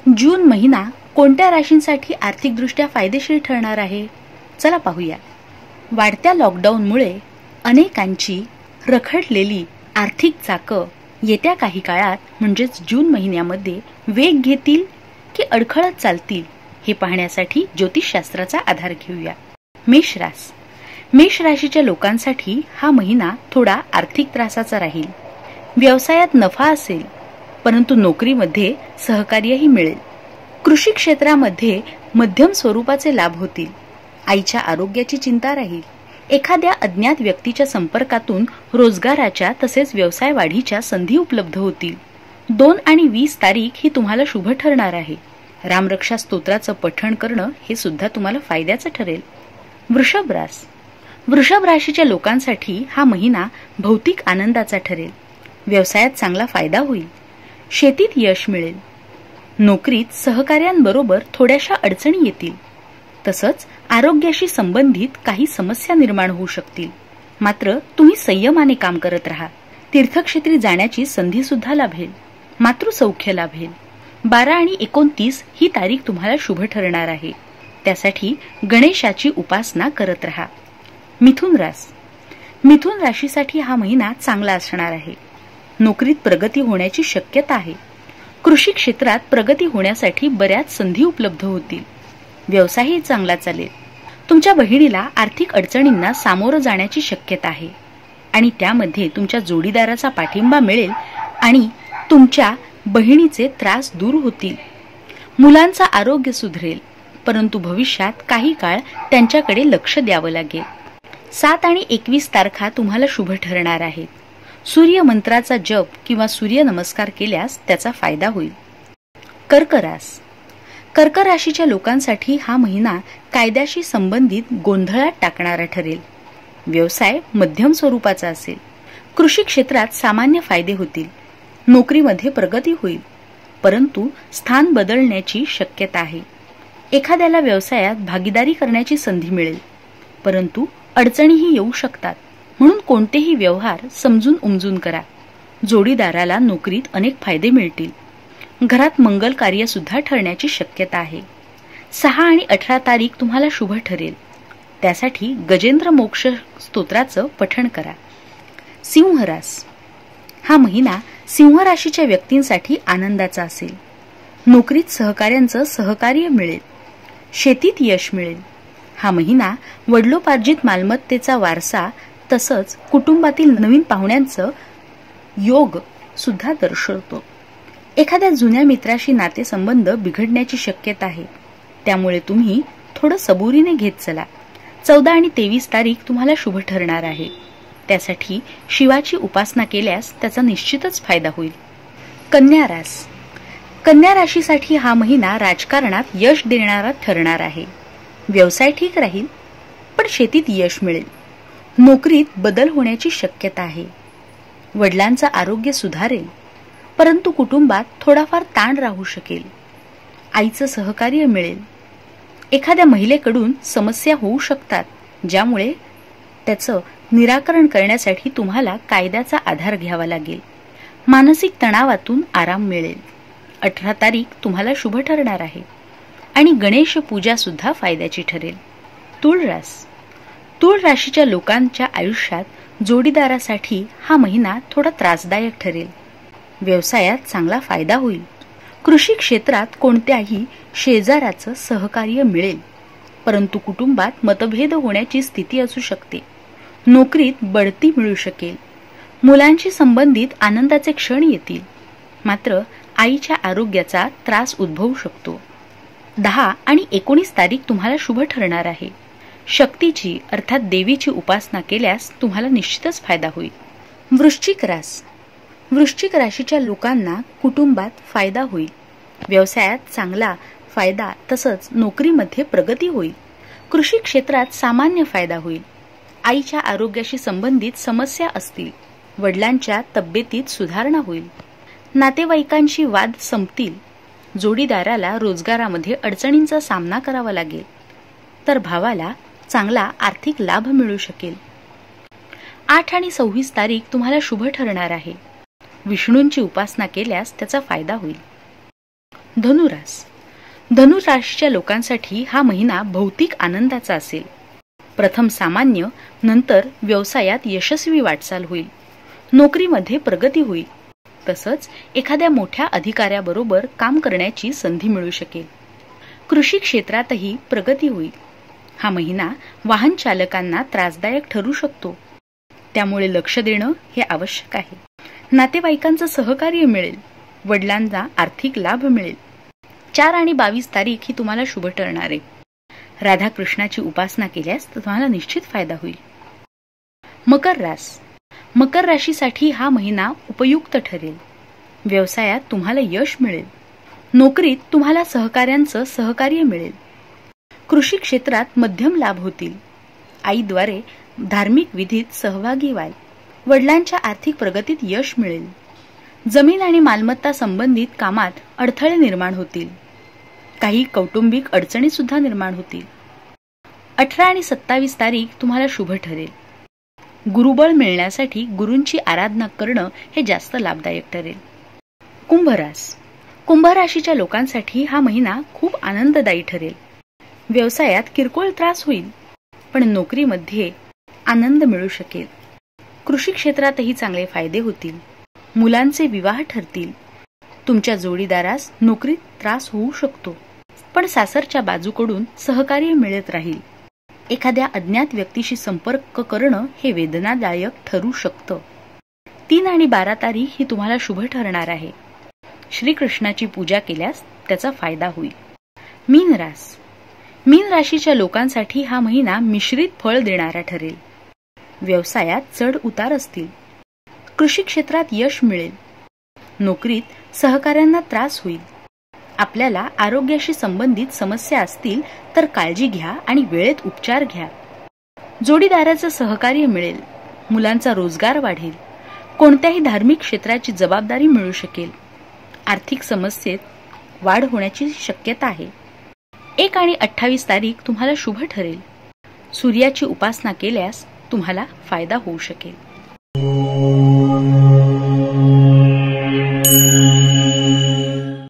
जून महिना कोणत्या राशींसाठी आर्थिकदृष्ट्या फायदेशीर ठरणार आहे? चला पाहूया. वाढत्या लॉकडाऊनमुळे अनेकांची रखडलेली आर्थिक चाकं येत्या काही काळात म्हणजेच जून महिन्यामध्ये वेग घेतील की अडखळत चालतील हे पाहण्यासाठी ज्योतिषशास्त्राचा आधार घेऊया. मेष रास. मेष राशीच्या लोकांसाठी हा महिना थोडा आर्थिक त्रासाचा राहील. व्यवसायात नफा असेल परंतु नोकरीमध्ये सहकार्यही मिळेल. कृषी क्षेत्रामध्ये मध्यम स्वरूपाचे लाभ होतील. आईच्या आरोग्याची चिंता राहील. एखाद्या अज्ञात व्यक्तीच्या संपर्कातून रोजगाराच्या तसेच व्यवसाय वाढीच्या संधी उपलब्ध होतील. 2 आणि 20 तारीख ही तुम्हाला शुभ ठरणार आहे. रामरक्षा स्तोत्राचं पठण करणं हे सुद्धा तुम्हाला फायद्याचं ठरेल. वृषभ रास. वृषभ राशीच्या लोकांसाठी हा महिना भौतिक आनंदाचा ठरेल. व्यवसायात चांगला फायदा होईल. शेतीत यश मिळेल. नोकरीत सहकार्यांबरोबर थोड्याशा अडचणी येतील. तसंच आरोग्याशी संबंधित काही समस्या निर्माण होऊ शकतील. मात्र तुम्ही संयमाने काम करत राहा. तीर्थक्षेत्री जाण्याची संधी सुद्धा लाभेल. मातृसौख्य लाभेल. 12 आणि 29 ही तारीख तुम्हाला शुभ ठरणार आहे. त्यासाठी गणेशाची उपासना करत राहा. मिथुन रास. मिथुन राशीसाठी हा महिना चांगला असणार आहे. नोकरीत प्रगती होण्याची शक्यता आहे. कृषी क्षेत्रात प्रगती होण्यासाठी बऱ्याच संधी उपलब्ध होतील. व्यवसायही चांगला चालेल. तुमच्या बहिणीला आर्थिक अडचणींना सामोरं जाण्याची शक्यता आहे आणि त्यामध्ये तुमच्या जोडीदाराचा पाठिंबा मिळेल आणि तुमच्या बहिणीचे त्रास दूर होतील. मुलांचं आरोग्य सुधरेल परंतु भविष्यात काही काळ त्यांच्याकडे लक्ष द्यावं लागेल. 7 आणि 21 तारखा तुम्हाला शुभ ठरणार आहेत. सूर्य मंत्राचा जप किंवा सूर्य नमस्कार केल्यास त्याचा फायदा होईल. कर्क रास. कर्क राशीच्या लोकांसाठी हा महिना कायद्याशी संबंधित गोंधळात टाकणारा ठरेल. व्यवसाय मध्यम स्वरूपाचा असेल. कृषी क्षेत्रात सामान्य फायदे होतील. नोकरीमध्ये प्रगती होईल परंतु स्थान बदलण्याची शक्यता आहे. एखाद्याला व्यवसायात भागीदारी करण्याची संधी मिळेल परंतु अडचणीही येऊ शकतात. म्हणून कोणतेही व्यवहार समजून उमजून करा. जोडीदाराला नोकरीत अनेक फायदे मिळतील. घरात मंगल कार्य सुद्धा ठरण्याची शक्यता आहे. 6 आणि 18 तारीख तुम्हाला शुभ ठरेल. त्यासाठी गजेंद्र मोक्ष स्तोत्राचं पठण करा. सिंह रास. हा महिना सिंह राशीच्या व्यक्तींसाठी आनंदाचा असेल. नोकरीत सहकाऱ्यांचं सहकार्य मिळेल. शेतीत यश मिळेल. हा महिना वडिलोपार्जित मालमत्तेचा वारसा तसंच कुटुंबातील नवीन पाहुण्यांचं योग सुद्धा दर्शवतो. एखाद्या जुन्या मित्राशी नातेसंबंध बिघडण्याची शक्यता आहे. त्यामुळे तुम्ही थोडं सबुरीने घेत चला. 14 आणि 23 तारीख तुम्हाला शुभ ठरणार आहे. त्यासाठी शिवाची उपासना केल्यास त्याचा निश्चितच फायदा होईल. कन्या रास. कन्या राशीसाठी हा महिना राजकारणात यश देणारा ठरणार आहे. व्यवसाय ठीक राहील पण शेतीत यश मिळेल. नोकरीत बदल होण्याची शक्यता आहे. वडिलांचं आरोग्य सुधारेल परंतु कुटुंबात थोडाफार ताण राहू शकेल. आईचं सहकार्य मिळेल. एखाद्या महिलेकडून समस्या होऊ शकतात ज्यामुळे त्याचं निराकरण करण्यासाठी तुम्हाला कायद्याचा आधार घ्यावा लागेल. मानसिक तणावातून आराम मिळेल. 18 तारीख तुम्हाला शुभ ठरणार आहे आणि गणेश पूजा सुद्धा फायद्याची ठरेल. तुळ रास. तुळ राशीच्या लोकांच्या आयुष्यात जोडीदारासाठी हा महिना थोडा त्रासदायक ठरेल. व्यवसायात चांगला फायदा होईल. कृषी क्षेत्रात कोणत्याही शेजाराचं सहकार्य मिळेल परंतु कुटुंबात मतभेद होण्याची स्थिती असू शकते. नोकरीत बढती मिळू शकेल. मुलांशी संबंधित आनंदाचे क्षण येतील मात्र आईच्या आरोग्याचा त्रास उद्भवू शकतो. 10 आणि 19 तारीख तुम्हाला शुभ ठरणार आहे. शक्तीची अर्थात देवीची उपासना केल्यास तुम्हाला निश्चितच फायदा होईल. वृश्चिक रास. वृश्चिक राशीच्या लोकांना कुटुंबात फायदा होईल. व्यवसायात चांगला फायदा तसंच नोकरीमध्ये प्रगती होईल. कृषी क्षेत्रात सामान्य फायदा होईल. आईच्या आरोग्याशी संबंधित समस्या असतील. वडिलांच्या तब्येतीत सुधारणा होईल. नातेवाईकांशी वाद संपतील. जोडीदाराला रोजगारामध्ये अडचणींचा सामना करावा लागेल तर भावाला चांगला आर्थिक लाभ मिळू शकेल. 8 आणि 26 तारीख तुम्हाला शुभ ठरणार आहे. विष्णूंची उपासना केल्यास त्याचा फायदा होईल. धनुरास. धनुराशीच्या लोकांसाठी हा महिना भौतिक आनंदाचा असेल. प्रथम सामान्य, नंतर व्यवसायात यशस्वी वाटचाल होईल. नोकरीमध्ये प्रगती होईल. तसंच एखाद्या मोठ्या अधिकाऱ्याबरोबर काम करण्याची संधी मिळू शकेल. कृषी क्षेत्रातही प्रगती होईल. हा महिना वाहन चालकांना त्रासदायक ठरू शकतो, त्यामुळे लक्ष देणं हे आवश्यक आहे. नातेवाईकांचं सहकार्य मिळेल. वडिलांना आर्थिक लाभ मिळेल. 4 आणि 22 तारीख ही तुम्हाला शुभ ठरणार आहे. राधाकृष्णाची उपासना केल्यास तुम्हाला निश्चित फायदा होईल. मकर रास. मकर राशीसाठी हा महिना उपयुक्त ठरेल. व्यवसायात तुम्हाला यश मिळेल. नोकरीत तुम्हाला सहकाऱ्यांचं सहकार्य मिळेल. कृषी क्षेत्रात मध्यम लाभ होतील. आईद्वारे धार्मिक विधीत सहभागी व्हाल. वडिलांच्या आर्थिक प्रगतीत यश मिळेल. जमीन आणि मालमत्ता संबंधित कामात अडथळे निर्माण होतील. काही कौटुंबिक अडचणी सुद्धा निर्माण होतील. 18 आणि 27 तारीख तुम्हाला शुभ ठरेल. गुरुबळ मिळण्यासाठी गुरूंची आराधना करणं हे जास्त लाभदायक ठरेल. कुंभरास. कुंभ राशीच्या लोकांसाठी हा महिना खूप आनंददायी ठरेल. व्यवसायात किरकोळ त्रास होईल, पण नोकरीमध्ये आनंद मिळू शकेल. कृषी क्षेत्रातही चांगले फायदे होतील. मुलांचे विवाह ठरतील. तुमच्या जोडीदारास नोकरीत त्रास होऊ शकतो, पण सासरच्या बाजूकडून सहकार्य मिळत राहील. एखाद्या अज्ञात व्यक्तीशी संपर्क करणं हे वेदनादायक ठरू शकतं. 3 आणि 12 तारीख ही तुम्हाला शुभ ठरणार आहे. श्रीकृष्णाची पूजा केल्यास त्याचा फायदा होईल. मीन रास. मीन राशीच्या लोकांसाठी हा महिना मिश्रित फळ देणारा ठरेल. व्यवसायात चढ उतार असतील. कृषी क्षेत्रात यश मिळेल. नोकरीत सहकाऱ्यांना त्रास होईल. आपल्याला आरोग्याशी संबंधित समस्या असतील तर काळजी घ्या आणि वेळेत उपचार घ्या. जोडीदाराचं सहकार्य मिळेल. मुलांचा रोजगार वाढेल. कोणत्याही धार्मिक क्षेत्राची जबाबदारी मिळू शकेल. आर्थिक समस्येत वाढ होण्याची शक्यता आहे. 1 आणि 28 तारीख तुम्हाला शुभ ठरेल. सूर्याची उपासना केल्यास तुम्हाला फायदा होऊ शकेल.